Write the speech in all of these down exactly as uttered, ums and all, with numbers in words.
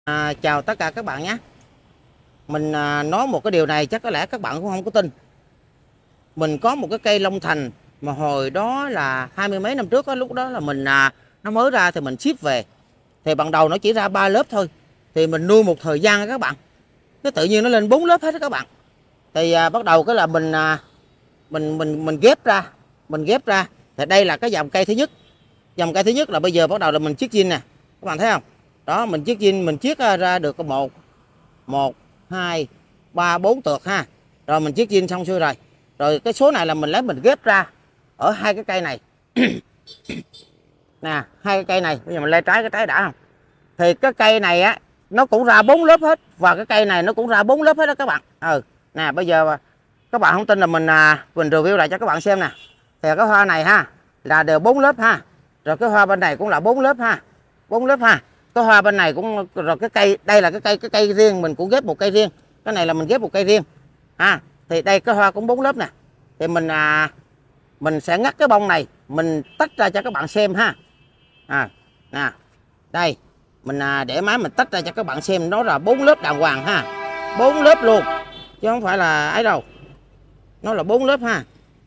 À, chào tất cả các bạn nhé. Mình à, nói một cái điều này chắc có lẽ các bạn cũng không có tin. Mình có một cái cây long thành mà hồi đó là hai mươi mấy năm trước đó, lúc đó là mình à, nó mới ra thì mình ship về. Thì ban đầu nó chỉ ra ba lớp thôi. Thì mình nuôi một thời gian đó các bạn. Cái tự nhiên nó lên bốn lớp hết đó các bạn. Thì à, bắt đầu cái là mình à, mình mình mình ghép ra, mình ghép ra. Thì đây là cái dòng cây thứ nhất. Dòng cây thứ nhất là bây giờ bắt đầu là mình chiết zin nè. Các bạn thấy không? Đó, mình chiết zin mình chiết ra được có một một hai ba bốn tược ha. Rồi mình chiết zin xong xuôi rồi. Rồi cái số này là mình lấy mình ghép ra ở hai cái cây này. Nè, hai cái cây này, bây giờ mình lấy trái cái trái đã không? Thì cái cây này á nó cũng ra bốn lớp hết và cái cây này nó cũng ra bốn lớp hết đó các bạn. Ừ, nè bây giờ các bạn không tin là mình à, mình review lại cho các bạn xem nè. Thì cái hoa này ha là đều bốn lớp ha. Rồi cái hoa bên này cũng là bốn lớp ha. bốn lớp ha. Cái hoa bên này cũng rồi cái cây đây là cái cây cái cây riêng mình cũng ghép một cây riêng. Cái này là mình ghép một cây riêng. Ha, thì đây cái hoa cũng bốn lớp nè. Thì mình à mình sẽ ngắt cái bông này, mình tách ra cho các bạn xem ha. À, nè. Đây, mình à, để máy mình tách ra cho các bạn xem nó là bốn lớp đàng hoàng ha. bốn lớp luôn. Chứ không phải là ấy đâu. Nó là bốn lớp ha.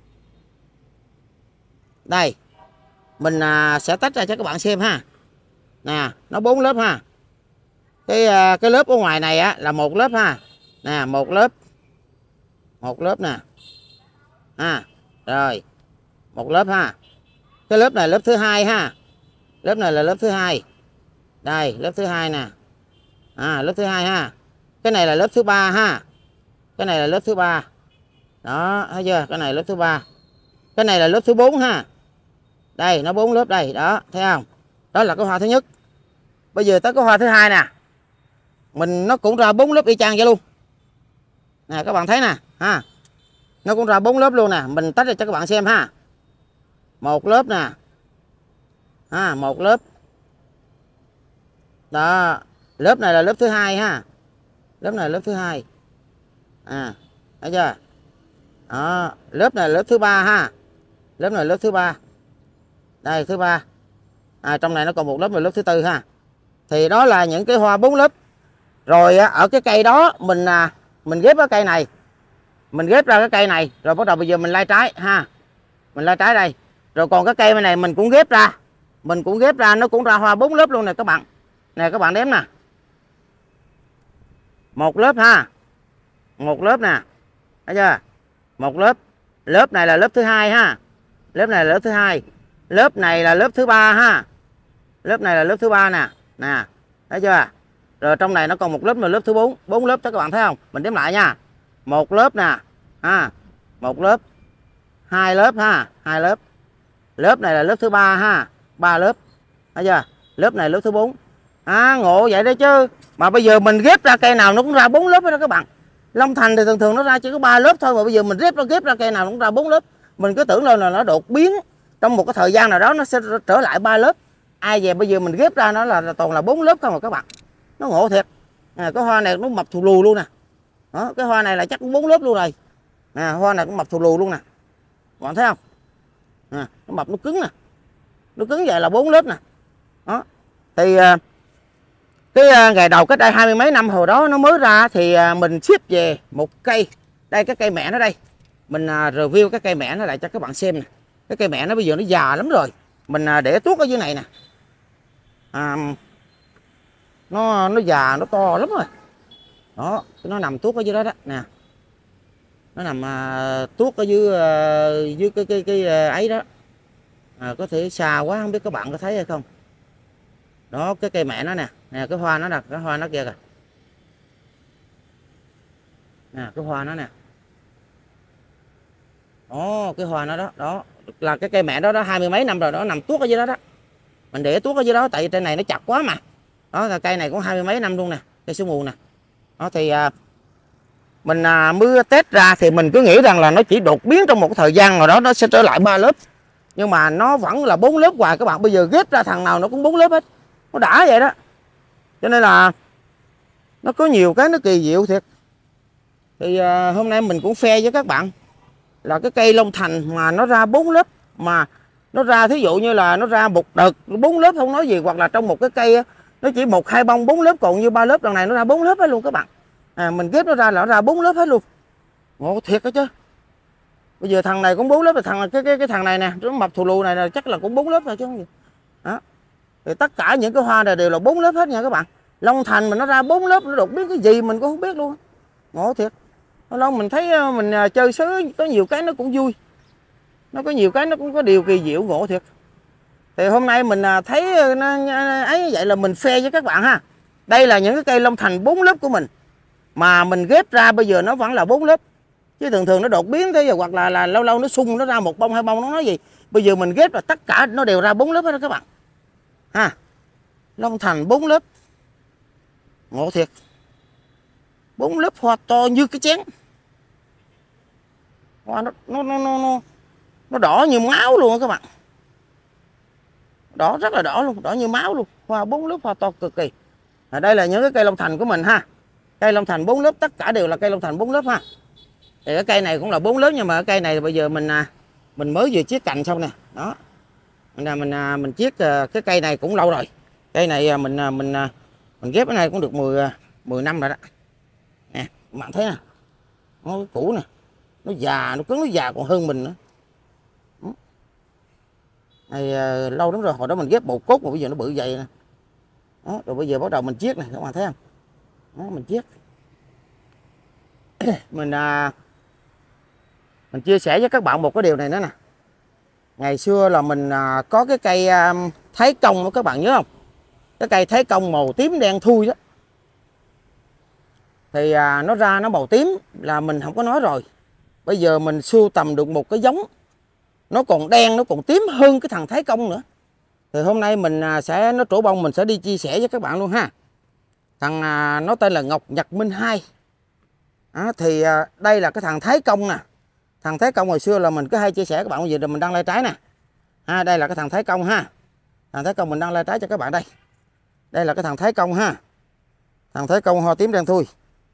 Đây. Mình à, sẽ tách ra cho các bạn xem ha. Nè, nó bốn lớp ha. Cái à, cái lớp ở ngoài này á là một lớp ha. Nè, một lớp. Một lớp nè. Ha. Rồi. Một lớp ha. Cái lớp này lớp thứ hai ha. Lớp này là lớp thứ hai. Đây, lớp thứ hai nè. À, lớp thứ hai ha. Cái này là lớp thứ ba ha. Cái này là lớp thứ ba. Đó, thấy chưa? Cái này lớp thứ ba. Cái này là lớp thứ bốn ha. Đây, nó bốn lớp đây, đó, thấy không? Đó là cái hoa thứ nhất. Bây giờ tới cái hoa thứ hai nè. Mình nó cũng ra bốn lớp y chang vậy luôn. Nè các bạn thấy nè, ha. Nó cũng ra bốn lớp luôn nè, mình tách ra cho các bạn xem ha. Một lớp nè. Ha, một lớp. Đó, lớp này là lớp thứ hai ha. Lớp này là lớp thứ hai. À, thấy chưa? Đó, lớp này là lớp thứ ba ha. Lớp này là lớp thứ ba. Đây thứ ba. À, trong này nó còn một lớp là lớp thứ tư ha. Thì đó là những cái hoa bốn lớp. Rồi ở cái cây đó mình à, mình ghép cái cây này. Mình ghép ra cái cây này, rồi bắt đầu bây giờ mình lai trái ha. Mình lai trái đây. Rồi còn cái cây này mình cũng ghép ra. Mình cũng ghép ra nó cũng ra hoa bốn lớp luôn nè các bạn. Nè các bạn đếm nè. Một lớp ha. Một lớp nè. Thấy chưa? Một lớp. Lớp này là lớp thứ hai ha. Lớp này là lớp thứ hai. Lớp này là lớp thứ ba ha. Lớp này là lớp thứ ba nè. Nè. Thấy chưa? Rồi trong này nó còn một lớp là lớp thứ bốn. Bốn lớp cho các bạn thấy không? Mình đếm lại nha. Một lớp nè. Ha. Một lớp. Hai lớp ha. Hai lớp. Lớp này là lớp thứ ba ha. Ba lớp. Thấy chưa? Lớp này lớp thứ bốn. À, ngộ vậy đấy chứ. Mà bây giờ mình ghép ra cây nào nó cũng ra bốn lớp đó các bạn. Long thành thì thường thường nó ra chỉ có ba lớp thôi, mà bây giờ mình ghép ra ghép ra cây nào nó cũng ra bốn lớp. Mình cứ tưởng là nó đột biến trong một cái thời gian nào đó nó sẽ trở lại ba lớp. Ai về bây giờ mình ghép ra nó là, là toàn là bốn lớp không mà các bạn. Nó ngộ thiệt. À, cái hoa này nó mập thù lù luôn nè. Đó, cái hoa này là chắc cũng bốn lớp luôn rồi. À, hoa này cũng mập thù lù luôn nè. Các bạn thấy không? À, nó mập nó cứng nè. Nó cứng vậy là bốn lớp nè. Đó. Thì cái ngày đầu cách đây hai mươi mấy năm hồi đó nó mới ra thì mình ship về một cây. Đây cái cây mẹ nó đây. Mình review cái cây mẹ nó lại cho các bạn xem nè. Cái cây mẹ nó bây giờ nó già lắm rồi. Mình để tuốt ở dưới này nè. À, nó nó già nó to lắm rồi. Đó, nó nằm tuốt ở dưới đó đó nè. Nó nằm uh, tuốt ở dưới uh, dưới cái cái cái uh, ấy đó. À, có thể xa quá không biết các bạn có thấy hay không. Đó, cái cây mẹ nó nè, nè cái hoa nó nè, cái hoa nó kia kìa. Nè, cái hoa nó nè. Đó, cái hoa nó đó, đó là cái cây mẹ đó đó hai mươi mấy năm rồi đó, nằm tuốt ở dưới đó đó. Mình để tuốt ở dưới đó tại trên này nó chặt quá mà. Đó là cây này cũng hai mươi mấy năm luôn nè, cây sương mù nè. Đó thì à, mình à, mưa test ra thì mình cứ nghĩ rằng là nó chỉ đột biến trong một cái thời gian nào đó nó sẽ trở lại ba lớp. Nhưng mà nó vẫn là bốn lớp hoài các bạn. Bây giờ ghép ra thằng nào nó cũng bốn lớp hết. Nó đã vậy đó. Cho nên là nó có nhiều cái nó kỳ diệu thiệt. Thì à, hôm nay mình cũng share với các bạn là cái cây long thành mà nó ra bốn lớp, mà nó ra thí dụ như là nó ra một đợt bốn lớp không nói gì, hoặc là trong một cái cây nó chỉ một hai bông bốn lớp, còn như ba lớp lần này nó ra bốn lớp hết luôn các bạn. À, mình ghép nó ra là nó ra bốn lớp hết luôn, ngộ thiệt đó chứ. Bây giờ thằng này cũng bốn lớp, là thằng cái cái cái thằng này nè, nó mập thù lù này là chắc là cũng bốn lớp rồi chứ không gì. Đó. Thì tất cả những cái hoa này đều là bốn lớp hết nha các bạn. Long Thành mà nó ra bốn lớp, nó đột biến cái gì mình cũng không biết luôn. Ngộ thiệt. Lâu mình thấy mình chơi sứ có nhiều cái nó cũng vui. Nó có nhiều cái nó cũng có điều kỳ diệu, ngộ thiệt. Thì hôm nay mình thấy ấy vậy là mình share với các bạn ha. Đây là những cái cây Long Thành bốn lớp của mình. Mà mình ghép ra bây giờ nó vẫn là bốn lớp. Chứ thường thường nó đột biến thế rồi, hoặc là, là lâu lâu nó sung nó ra một bông hai bông, nó nói gì. Bây giờ mình ghép là tất cả nó đều ra bốn lớp hết đó các bạn. Ha. Long Thành bốn lớp. Ngộ thiệt. Bốn lớp hoa to như cái chén. Hoa nó nó nó nó nó, nó đỏ như máu luôn các bạn. Đỏ rất là đỏ luôn, đỏ như máu luôn. Hoa bốn lớp hoa to cực kỳ. À, đây là những cái cây Long Thành của mình ha. Cây Long Thành bốn lớp, tất cả đều là cây Long Thành bốn lớp ha. Thì cái cây này cũng là bốn lớp, nhưng mà cái cây này bây giờ mình mình mới vừa chiết cành xong nè. Đó. Mình mình mình chiết cái cây này cũng lâu rồi. Cây này mình mình mình ghép cái này cũng được mười mười năm rồi đó. Nè, các bạn thấy nè. Nó cũ nè. Nó già, nó cứng, nó già còn hơn mình nữa. Này lâu lắm rồi, hồi đó mình ghép bột cốt mà bây giờ nó bự dày nè. Đó, rồi bây giờ bắt đầu mình chiết này, các bạn thấy không? Đó, mình chiết. mình à, mình chia sẻ với các bạn một cái điều này nữa nè. Ngày xưa là mình à, có cái cây à, Thái Công đó, các bạn nhớ không? Cái cây Thái Công màu tím đen thui đó. Thì à, nó ra nó màu tím là mình không có nói rồi. Bây giờ mình sưu tầm được một cái giống nó còn đen, nó còn tím hơn cái thằng Thái Công nữa. Thì hôm nay mình sẽ nó trổ bông, mình sẽ đi chia sẻ với các bạn luôn ha. Thằng à, nó tên là Ngọc Nhật Minh hai. À, thì à, đây là cái thằng Thái Công nè. Thằng Thái Công hồi xưa là mình cứ hay chia sẻ các bạn, bây giờ mình đang lai trái nè. À, đây là cái thằng Thái Công ha. Thằng Thái Công mình đang lai trái cho các bạn đây. Đây là cái thằng Thái Công ha. Thằng Thái Công hoa tím đen thui.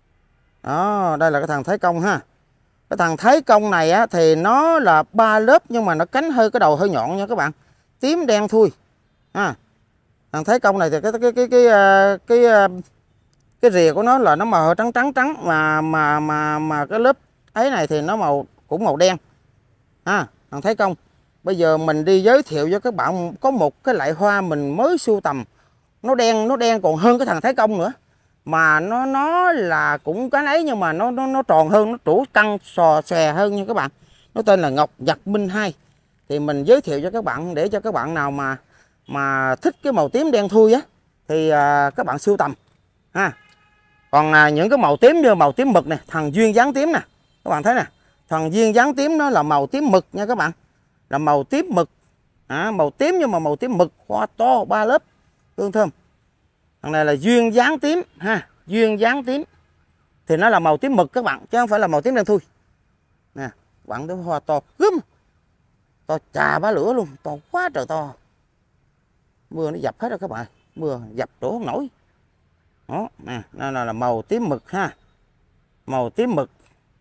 Đó, đây là cái thằng Thái Công ha. Cái thằng Thái Công này á, thì nó là ba lớp, nhưng mà nó cánh hơi cái đầu hơi nhọn nha các bạn. Tím đen thui. À, thằng Thái Công này thì cái cái cái cái cái cái, cái, cái rìa của nó là nó màu trắng trắng trắng, mà mà mà mà cái lớp ấy này thì nó màu cũng màu đen. À, thằng Thái Công. Bây giờ mình đi giới thiệu cho các bạn có một cái loại hoa mình mới sưu tầm. Nó đen, nó đen còn hơn cái thằng Thái Công nữa. Mà nó nó là cũng cái ấy, nhưng mà nó nó nó tròn hơn, nó trổ căng sò xòe hơn nha các bạn. Nó tên là Ngọc Nhật Minh hai. Thì mình giới thiệu cho các bạn để cho các bạn nào mà mà thích cái màu tím đen thui á thì à, các bạn sưu tầm ha. Còn à, những cái màu tím như màu tím mực này, thằng duyên dáng tím nè, các bạn thấy nè, thằng duyên dáng tím nó là màu tím mực nha các bạn, là màu tím mực. À, màu tím nhưng mà màu tím mực, hoa to ba lớp, hương thơm. Thằng này là duyên dáng tím ha, duyên dáng tím thì nó là màu tím mực các bạn, chứ không phải là màu tím đen thui nè. Bạn thấy hoa to gớm, to chà bá lửa luôn, to quá trời to. Mưa nó dập hết rồi các bạn, mưa dập đổ không nổi. Đó nè, nó là, là màu tím mực ha, màu tím mực.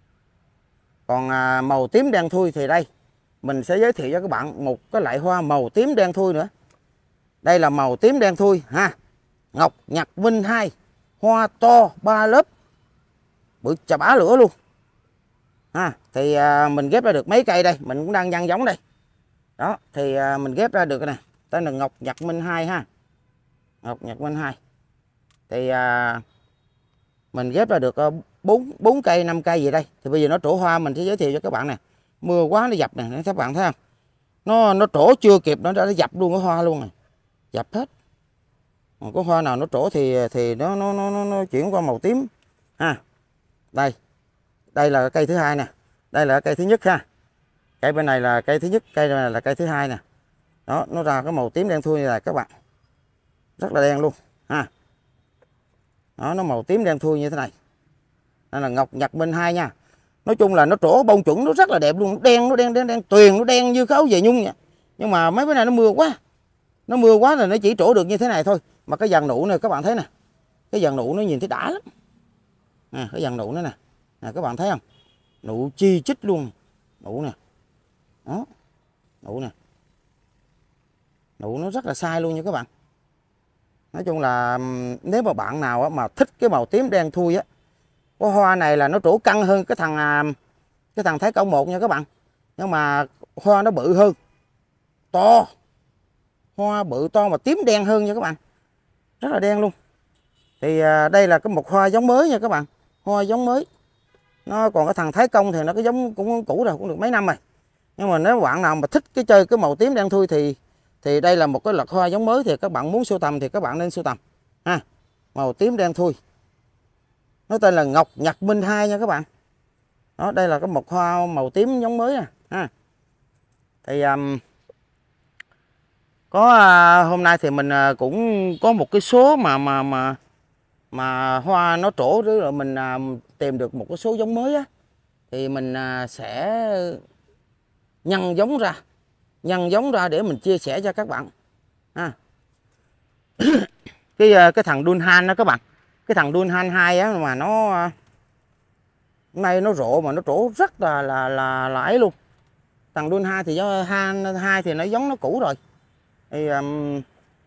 Còn à, màu tím đen thui thì đây mình sẽ giới thiệu cho các bạn một cái loại hoa màu tím đen thui nữa. Đây là màu tím đen thui ha, Ngọc Nhật Minh hai, hoa to ba lớp, bự chà bá lửa luôn ha. Thì à, mình ghép ra được mấy cây đây, mình cũng đang nhân giống đây. Đó thì à, mình ghép ra được cái này, tên là Ngọc Nhật Minh hai ha, Ngọc Nhật Minh hai. Thì à, mình ghép ra được bốn bốn cây năm cây gì đây. Thì bây giờ nó trổ hoa mình sẽ giới thiệu cho các bạn nè. Mưa quá nó dập nè, các bạn thấy không? Nó nó trổ chưa kịp nó đã dập luôn cái hoa luôn rồi. Dập hết. Còn có hoa nào nó trổ thì thì nó nó nó nó chuyển qua màu tím ha. Đây. Đây là cây thứ hai nè. Đây là cây thứ nhất ha. Cây bên này là cây thứ nhất, cây này là cây thứ hai nè. Đó, nó ra cái màu tím đen thui này các bạn. Rất là đen luôn ha. Đó, nó màu tím đen thui như thế này. Đây là Ngọc Nhật Minh hai nha. Nói chung là nó trổ bông chuẩn nó rất là đẹp luôn, đen nó đen đen đen tuyền, nó đen như cái áo về nhung vậy. Nhưng mà mấy bữa nay nó mưa quá. Nó mưa quá là nó chỉ trổ được như thế này thôi. Mà cái dàn nụ này các bạn thấy nè. Cái dàn nụ nó nhìn thấy đã lắm. Nè, cái dàn nụ nữa nè. Nè các bạn thấy không? Nụ chi chít luôn. Nụ nè. Đó. Nụ nè. Nụ nó rất là sai luôn nha các bạn. Nói chung là nếu mà bạn nào mà thích cái màu tím đen thui á, có hoa này là nó trổ căng hơn cái thằng cái thằng Thái Câu một nha các bạn, nhưng mà hoa nó bự hơn, to, hoa bự to mà tím đen hơn nha các bạn, rất là đen luôn. Thì à, đây là cái một hoa giống mới nha các bạn, hoa giống mới. Nó còn cái thằng Thái Công thì nó cái giống cũng cũ rồi, cũng được mấy năm rồi. Nhưng mà nếu bạn nào mà thích cái chơi cái màu tím đen thui thì thì đây là một cái loại hoa giống mới, thì các bạn muốn sưu tầm thì các bạn nên sưu tầm ha. Màu tím đen thui, nó tên là Ngọc Nhật Minh hai nha các bạn. Đó, đây là cái một hoa màu tím giống mới nè ha. Thì um, có uh, hôm nay thì mình uh, cũng có một cái số mà mà mà mà hoa nó trổ, rồi mình uh, tìm được một cái số giống mới á, thì mình uh, sẽ nhân giống ra, nhân giống ra để mình chia sẻ cho các bạn ha. cái uh, cái thằng Dunhan đó các bạn, cái thằng Dunhan hai á mà nó uh, nay nó rộ mà nó trổ rất là là là là ấy luôn. Thằng Dunhan thì do Han hai thì nó giống nó cũ rồi. Thì um,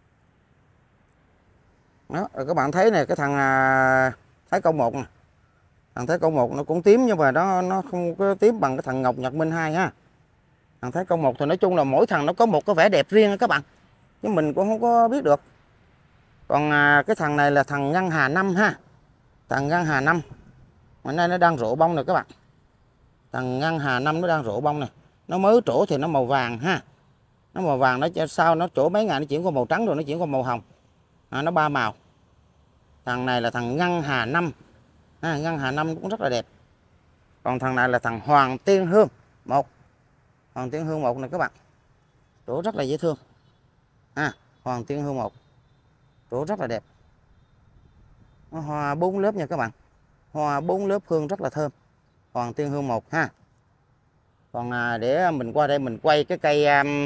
đó, rồi các bạn thấy này, cái thằng uh, Thái Câu một nè, thằng Thái Câu một nó cũng tím nhưng mà nó nó không có tím bằng cái thằng Ngọc Nhật Minh hai ha. Thằng Thái Câu một thì nói chung là mỗi thằng nó có một cái vẻ đẹp riêng các bạn, chứ mình cũng không có biết được. Còn uh, cái thằng này là thằng Ngân Hà năm ha, thằng Ngân Hà năm mà nay nó đang rộ bông rồi các bạn. Thằng Ngân Hà năm nó đang rộ bông này, nó mới trổ thì nó màu vàng ha, nó màu vàng, nó sau nó trổ mấy ngày nó chuyển qua màu trắng rồi nó chuyển qua màu hồng à, nó ba màu. Thằng này là thằng Ngân Hà năm à, Ngân Hà năm cũng rất là đẹp. Còn thằng này là thằng Hoàng Tiên Hương một, Hoàng Tiên Hương một này các bạn, trổ rất là dễ thương à, Hoàng Tiên Hương một trổ rất là đẹp. Nó hoa bốn lớp nha các bạn, hoa bốn lớp hương rất là thơm, Hoàng Tiên Hương một ha. Còn à, để mình qua đây mình quay cái cây um,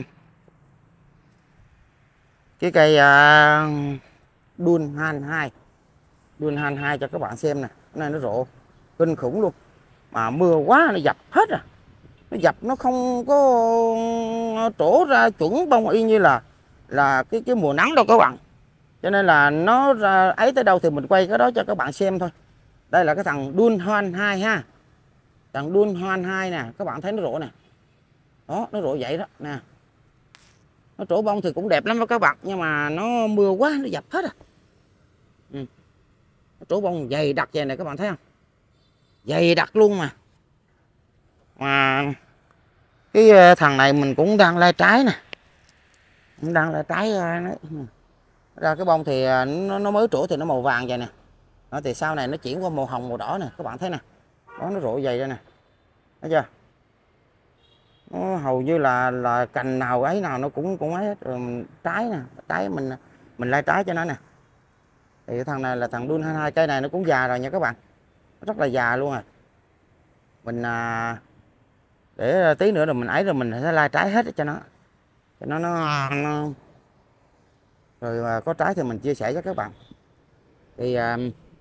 cái cây uh, Dunhan hai, Dunhan hai cho các bạn xem nè. Cái này nó rộ kinh khủng luôn, mà mưa quá nó dập hết à, nó dập nó không có trổ ra chuẩn bông y như là là cái cái mùa nắng đâu các bạn. Cho nên là nó ra ấy tới đâu thì mình quay cái đó cho các bạn xem thôi. Đây là cái thằng Dunhan hai ha, thằng Dunhan hai nè, các bạn thấy nó rộ nè, đó nó rộ vậy đó nè. Nó trổ bông thì cũng đẹp lắm đó các bạn, nhưng mà nó mưa quá nó dập hết à. Ừ. Nó trổ bông dày đặc vậy này các bạn thấy không, dày đặc luôn mà. Mà cái thằng này mình cũng đang lai trái nè, cũng đang lai trái nó, ra cái bông thì nó, nó mới trổ thì nó màu vàng vậy nè. Đó, thì sau này nó chuyển qua màu hồng màu đỏ nè các bạn thấy nè, đó nó rộ dày đây nè, thấy chưa. Nó hầu như là là cành nào ấy nào nó cũng cũng ấy hết. Rồi trái nè, trái mình mình lai trái cho nó nè. Thì cái thằng này là thằng Dunhan hai, cây này nó cũng già rồi nha các bạn, rất là già luôn rồi. Mình à, để tí nữa rồi mình ấy rồi mình sẽ lai trái hết cho nó, cho nó nó, nó... rồi à, có trái thì mình chia sẻ cho các bạn. Thì à,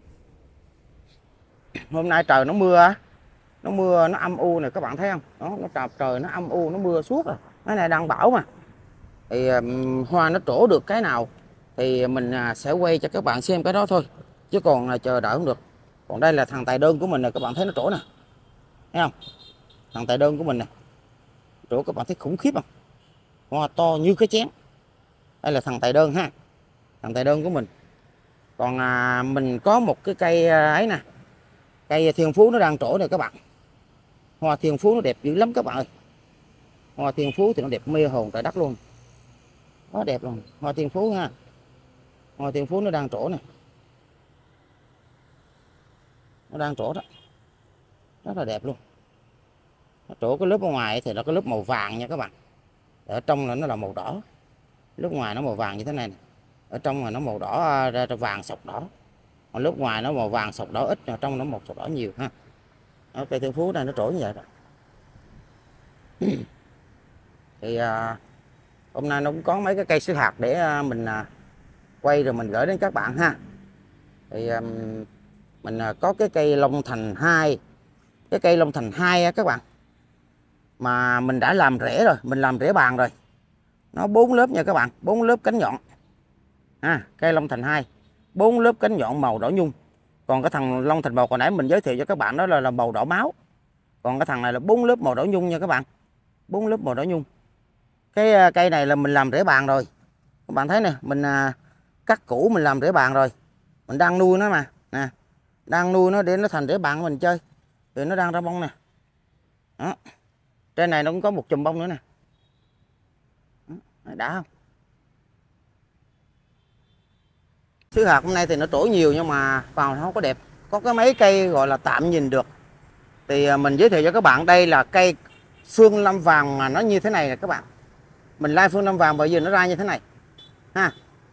hôm nay trời nó mưa á, nó mưa nó âm u này các bạn thấy không, đó nó trời, trời nó âm u nó mưa suốt rồi, cái này đang bão mà. Thì um, hoa nó trổ được cái nào thì mình uh, sẽ quay cho các bạn xem cái đó thôi, chứ còn là chờ đợi không được. Còn đây là thằng tài đơn của mình nè, các bạn thấy nó trổ nè, thấy không, thằng tài đơn của mình nè trổ, các bạn thấy khủng khiếp không, hoa to như cái chén. Đây là thằng tài đơn ha, thằng tài đơn của mình. Còn à, mình có một cái cây à, ấy nè, cây thiên phú nó đang trổ này các bạn. Hoa thiên phú nó đẹp dữ lắm các bạn ơi, hoa thiên phú thì nó đẹp mê hồn trời đất luôn, quá đẹp luôn. Hoa thiên phú ha, hoa thiên phú nó đang trổ nè, nó đang trổ đó, rất là đẹp luôn. Nó trổ cái lớp ở ngoài thì là cái lớp màu vàng nha các bạn, ở trong là nó là màu đỏ, lớp ngoài nó màu vàng như thế này nè. Ở trong là nó màu đỏ ra, ra vàng sọc đỏ, còn lớp ngoài nó màu vàng sọc đỏ ít, ở trong nó màu sọc đỏ nhiều ha. Ở cây thiên phú này nó trổ như vậy rồi. Thì à, hôm nay nó cũng có mấy cái cây sữa hạt để à, mình à, quay rồi mình gửi đến các bạn ha. Thì à, mình à, có cái cây Long Thành hai, cái cây Long Thành hai á các bạn, mà mình đã làm rễ rồi, mình làm rễ bàn rồi. Nó bốn lớp nha các bạn, bốn lớp cánh nhọn, ha. Cây Long Thành hai, bốn lớp cánh nhọn màu đỏ nhung. Còn cái thằng Long Thành một hồi nãy mình giới thiệu cho các bạn đó là, là màu đỏ máu. Còn cái thằng này là bốn lớp màu đỏ nhung nha các bạn, bốn lớp màu đỏ nhung. Cái cây này là mình làm rễ bàn rồi, các bạn thấy nè, mình à, cắt củ mình làm rễ bàn rồi, mình đang nuôi nó mà nè, đang nuôi nó để nó thành rễ bàn của mình chơi, thì nó đang ra bông nè. Đó, trên này nó cũng có một chùm bông nữa nè. Đó, đã không? Sứ hạt hôm nay thì nó trổ nhiều nhưng mà vào nó không có đẹp. Có cái mấy cây gọi là tạm nhìn được. Thì mình giới thiệu cho các bạn, đây là cây Phương Lâm vàng mà nó như thế này nè các bạn. Mình lai Phương Lâm vàng bởi vì nó ra như thế này ha.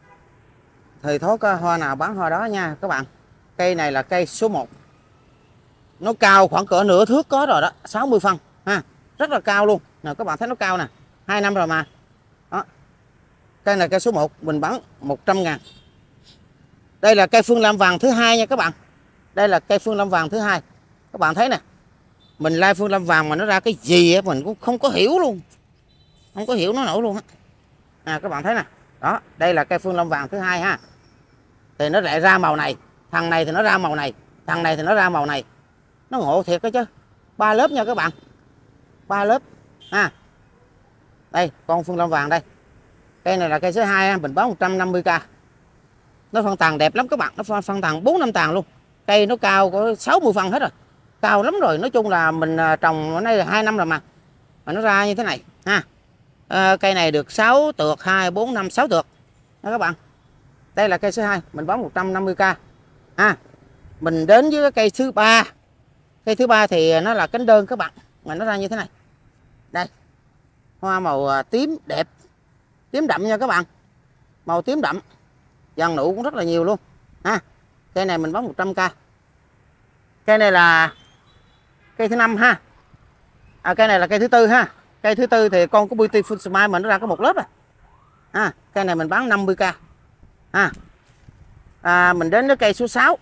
Thì thốt hoa nào bán hoa đó nha các bạn. Cây này là cây số một. Nó cao khoảng cỡ nửa thước có rồi đó, sáu mươi phân ha. Rất là cao luôn. Nè các bạn thấy nó cao nè, hai năm rồi mà. Đó. Cây này cây số một, mình bán một trăm ngàn. Đây là cây Phương Lâm vàng thứ hai nha các bạn. Đây là cây Phương Lâm vàng thứ hai. Các bạn thấy nè. Mình lai Phương Lâm vàng mà nó ra cái gì á mình cũng không có hiểu luôn. Không có hiểu nó nổi luôn á. À, các bạn thấy nè. Đó, đây là cây Phương Lâm vàng thứ hai ha. Thì nó lại ra màu này, thằng này thì nó ra màu này, thằng này thì nó ra màu này. Nó ngộ thiệt đó chứ. Ba lớp nha các bạn. Ba lớp ha. Đây, con Phương Lâm vàng đây. Cây này là cây số hai, mình bán một trăm năm mươi k. Nó phân tàn đẹp lắm các bạn, nó phân tàn bốn năm tàn luôn. Cây nó cao có sáu mươi phân hết rồi. Cao lắm rồi, nói chung là mình trồng ở đây là hai năm rồi mà. Mà nó ra như thế này ha. À, cây này được sáu tược, hai, bốn, năm, sáu tược. Đó các bạn. Đây là cây số hai, mình bán một trăm năm mươi k. Ha. Mình đến với cái cây thứ ba. Cây thứ ba thì nó là cánh đơn các bạn, mà nó ra như thế này. Đây. Hoa màu tím đẹp. Tím đậm nha các bạn. Màu tím đậm. Dàn nụ cũng rất là nhiều luôn. Ha. Cây này mình bán một trăm k. Cây này là cây thứ năm ha. À, cây này là cây thứ tư ha. Cây thứ tư thì con của Beautiful Smile mà nó ra có một lớp à. À, cây này mình bán năm mươi k. À, à, mình đến với cây số sáu.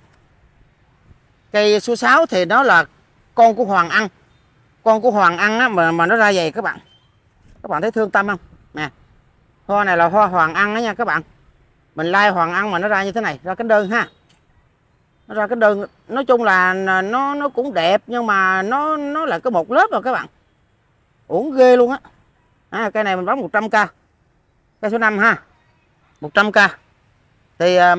Cây số sáu thì nó là con của Hoàng Ăn. Con của Hoàng Ăn á, mà mà nó ra vậy các bạn. Các bạn thấy thương tâm không? Nè. Hoa này là hoa Hoàng Ăn đó nha các bạn. Mình lai Hoàng Ăn mà nó ra như thế này, ra cánh đơn ha. Nó ra cánh đơn, nói chung là nó nó cũng đẹp nhưng mà nó nó là cái một lớp rồi các bạn. Uổng ghê luôn á. À, cây này mình bán một trăm k. Cây số năm ha. một trăm k. Thì uh,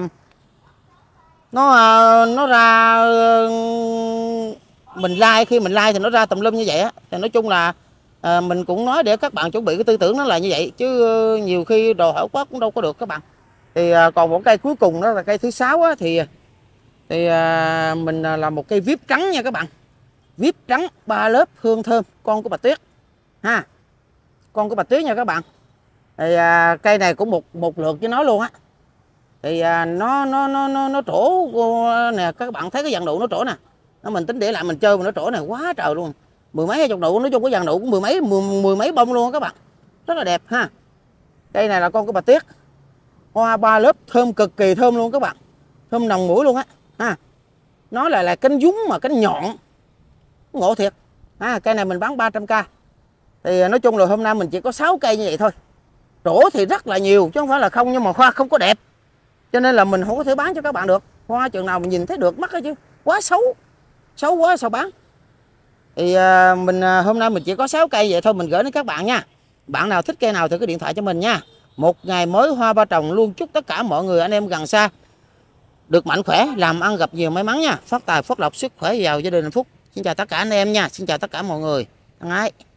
nó uh, nó ra uh, mình like khi mình like thì nó ra tùm lum như vậy á. Thì nói chung là uh, mình cũng nói để các bạn chuẩn bị cái tư tưởng nó là như vậy chứ uh, nhiều khi đồ hảo quá cũng đâu có được các bạn. Thì uh, còn một cây cuối cùng đó là cây thứ sáu á, thì thì uh, mình uh, làm một cây víp trắng nha các bạn. Víp trắng ba lớp hương thơm, con của Bạch Tuyết ha. Con của Bạch Tuyết nha các bạn. Thì à, cây này cũng một một lượt với nó luôn á. Thì à, nó nó nó nó nó trổ nè, các bạn thấy cái dàn nụ nó trổ nè. Nó mình tính để lại mình chơi mà nó trổ này quá trời luôn. Mười mấy hai chục nụ, nói chung cái dàn nụ cũng mười mấy mười, mười mấy bông luôn á các bạn. Rất là đẹp ha. Cây này là con của Bạch Tuyết. Hoa ba lớp thơm cực kỳ thơm luôn các bạn. Thơm nồng mũi luôn á ha. Nó là là cánh dúng mà cánh nhọn. Ngộ thiệt. Ha, cây này mình bán ba trăm k. Thì nói chung là hôm nay mình chỉ có sáu cây như vậy thôi. Trổ thì rất là nhiều chứ không phải là không, nhưng mà hoa không có đẹp. Cho nên là mình không có thể bán cho các bạn được. Hoa chừng nào mình nhìn thấy được mắt hết chứ. Quá xấu. Xấu quá sao bán. Thì à, mình à, hôm nay mình chỉ có sáu cây vậy thôi, mình gửi đến các bạn nha. Bạn nào thích cây nào thì cứ điện thoại cho mình nha. Một ngày mới Hoa Ba Trồng luôn chúc tất cả mọi người anh em gần xa được mạnh khỏe, làm ăn gặp nhiều may mắn nha. Phát tài phát lộc, sức khỏe, giàu, gia đình hạnh phúc. Xin chào tất cả anh em nha. Xin chào tất cả mọi người. Thân ái.